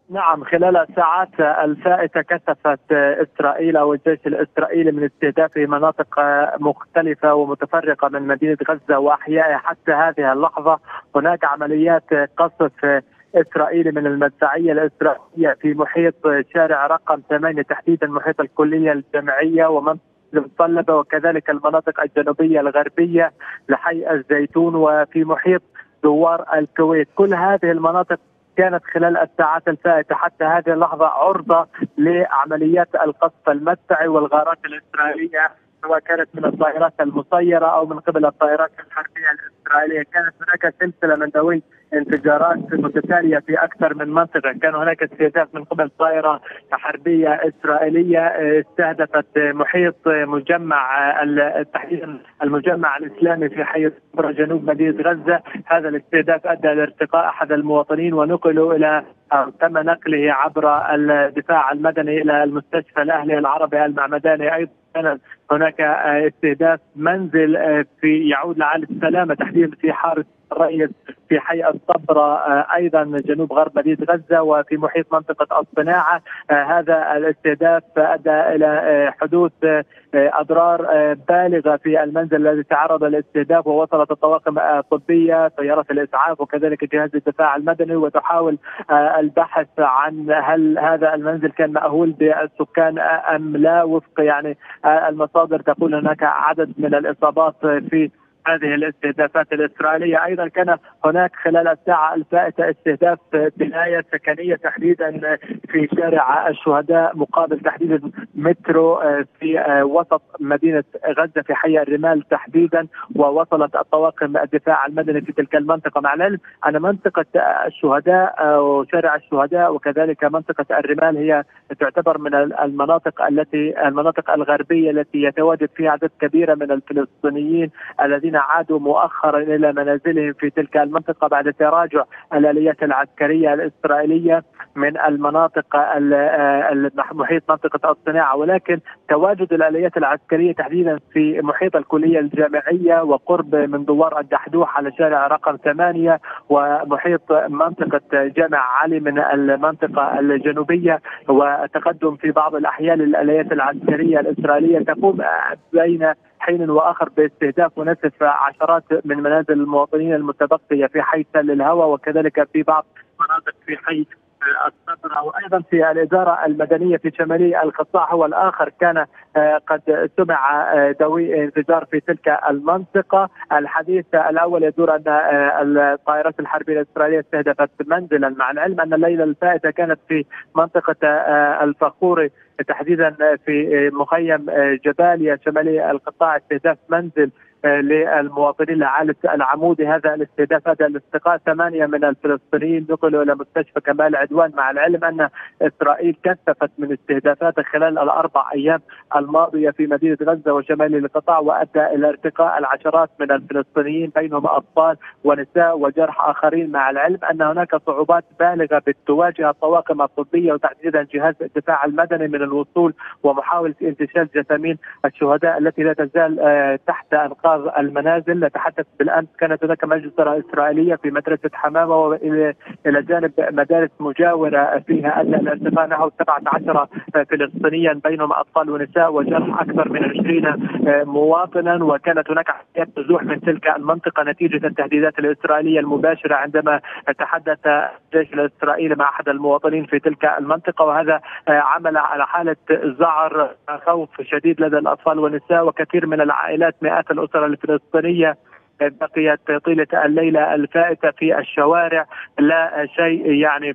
نعم، خلال الساعات الفائتة كثفت إسرائيل أو الجيش الإسرائيلي من استهداف مناطق مختلفة ومتفرقة من مدينة غزة وأحيائها. حتى هذه اللحظة هناك عمليات قصف إسرائيلي من المدفعية الإسرائيلية في محيط شارع رقم 8، تحديدا محيط الكلية الجامعية ومنطقة المطلبة، وكذلك المناطق الجنوبية الغربية لحي الزيتون، وفي محيط دوار الكويت. كل هذه المناطق كانت خلال الساعات الفائتة حتى هذه اللحظة عرضة لعمليات القصف المدفعي والغارات الإسرائيلية، سواء كانت من الطائرات المسيرة أو من قبل الطائرات الحربية الإسرائيلية. كانت هناك سلسلة من ذوي انفجارات متتالية في أكثر من منطقة. كان هناك استهداف من قبل طائرة حربية إسرائيلية استهدفت محيط مجمع تحديدا المجمع الإسلامي في حي الصبرا جنوب مدينة غزة. هذا الاستهداف أدى لارتقاء أحد المواطنين ونقلوا إلى تم نقله عبر الدفاع المدني إلى المستشفى الأهلي العربي المعمداني. أيضا كان هناك استهداف منزل في يعود لعائلة السلامة تحديدا في حارة الرئيس في حي الصبرة ايضا جنوب غرب مدينه غزه وفي محيط منطقه الصناعه. هذا الاستهداف ادى الى حدوث اضرار بالغه في المنزل الذي تعرض للاستهداف، ووصلت الطواقم الطبيه سيارات الاسعاف وكذلك جهاز الدفاع المدني وتحاول البحث عن هل هذا المنزل كان مأهول بالسكان ام لا. وفق يعني المصادر تقول هناك عدد من الاصابات في هذه الاستهدافات الإسرائيلية. أيضا كان هناك خلال الساعة الفائتة استهداف بناية سكنية تحديدا في شارع الشهداء مقابل تحديدا مترو في وسط مدينة غزة في حي الرمال تحديدا، ووصلت الطواقم الدفاع المدني في تلك المنطقة. مع العلم أن منطقة الشهداء وشارع الشهداء وكذلك منطقة الرمال هي تعتبر من المناطق الغربية التي يتواجد فيها عدد كبير من الفلسطينيين الذين عادوا مؤخرا الى منازلهم في تلك المنطقه بعد تراجع الاليات العسكريه الاسرائيليه من المناطق محيط منطقه الصناعه. ولكن تواجد الاليات العسكريه تحديدا في محيط الكليه الجامعيه وقرب من دوار الدحدوح على شارع رقم 8 ومحيط منطقه جامع علي من المنطقه الجنوبيه، وتقدم في بعض الاحياء للاليات العسكريه الاسرائيليه تقوم بين حين واخر باستهداف ونسف عشرات من منازل المواطنين المتبقيه في حي تل الهوى وكذلك في بعض مناطق في حي الصبرا. وايضا في الاداره المدنيه في شمالي القطاع هو الاخر كان قد سمع دوي انفجار في تلك المنطقه. الحديث الاول يدور ان الطائرات الحربيه الاسرائيليه استهدفت منزلا، مع العلم ان الليله الفائته كانت في منطقه الفخوري تحديدا في مخيم جباليا شمالي القطاع استهداف منزل للمواطنين لعائلة العمودي. هذا الاستهداف ادى لاستقاء 8 من الفلسطينيين نقلوا الى مستشفى كمال عدوان، مع العلم ان اسرائيل كثفت من استهدافاتها خلال الاربع ايام الماضيه في مدينه غزه وشمال القطاع، وادى الى ارتقاء العشرات من الفلسطينيين بينهم اطفال ونساء وجرح اخرين. مع العلم ان هناك صعوبات بالغه بتواجه الطواقم الطبيه وتحديدا جهاز الدفاع المدني من الوصول ومحاوله انتشال جثامين الشهداء التي لا تزال تحت انقاض المنازل. نتحدث بالامس كانت هناك مجزره اسرائيليه في مدرسه حمامه والى جانب مدارس مجاوره فيها ادى الى ارتفاع نحو 17 فلسطينيا بينهم اطفال ونساء وجرح اكثر من 20 مواطنا. وكانت هناك عمليات نزوح من تلك المنطقه نتيجه التهديدات الاسرائيليه المباشره عندما تحدث الجيش الاسرائيلي مع احد المواطنين في تلك المنطقه، وهذا عمل على حاله ذعر خوف شديد لدى الاطفال والنساء وكثير من العائلات. مئات الاسر الفلسطينيه بقيت طيله الليله الفائته في الشوارع، لا شيء يعني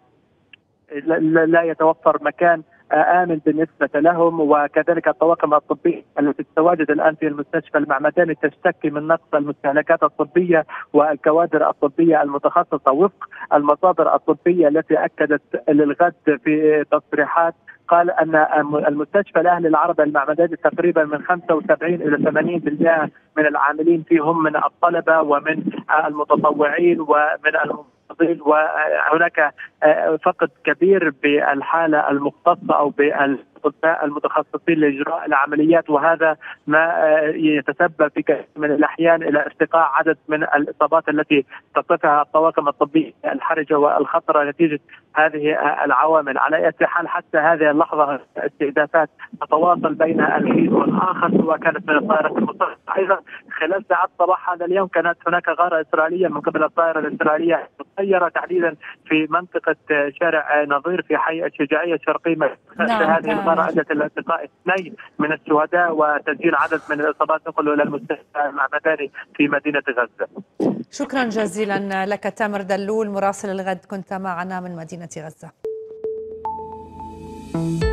لا يتوفر مكان آمن بالنسبة لهم. وكذلك الطواقم الطبية التي تتواجد الآن في المستشفى المعمداني تشتكي من نقص المستهلكات الطبية والكوادر الطبية المتخصصة. وفق المصادر الطبية التي أكدت للغد في تصريحات قال أن المستشفى الأهلي العربي المعمداني تقريبا من 75 إلى 80% من العاملين فيهم من الطلبة ومن المتطوعين ومن وهناك فقد كبير بالحالة المختصة أو الأطباء المتخصصين لإجراء العمليات، وهذا ما يتسبب في كثير من الأحيان إلى ارتقاء عدد من الإصابات التي تصفها الطواقم الطبية الحرجة والخطرة نتيجة هذه العوامل. على أي حال حتى هذه اللحظة استهدافات تتواصل بين الحين والآخر، سواء كانت من الطائرة المسيرة. أيضا خلال ساعات صباح هذا اليوم كانت هناك غارة إسرائيلية من قبل الطائرة الإسرائيلية مسيرة تحديدا في منطقة شارع نظير في حي الشجاعية الشرقي. هذه الغارة أدت إلى التقاء 2 من الشهداء وتسجيل عدد من الإصابات نقلوا إلى المستشفى المعمداني في مدينة غزة. شكرا جزيلا لك تامر دلول مراسل الغد، كنت معنا من مدينة غزة.